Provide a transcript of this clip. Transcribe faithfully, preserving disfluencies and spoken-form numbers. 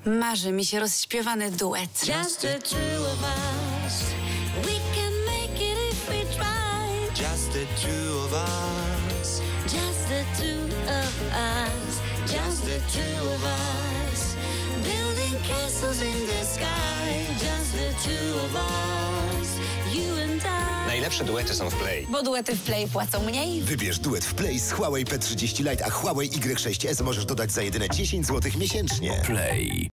Marzy mi się rozśpiewany duet. Just the two of us. We can make it if we try. Just the two of us. Just the two of us. Just the two of us. Building castles in the sky. Just the two of us. You and I. Najlepsze duety są w Play. Bo duety w Play płacą mniej. Wybierz duet w Play z Huawei P trzydzieści Lite, a Huawei Y sześć S możesz dodać za jedyne dziesięć złotych miesięcznie. Play.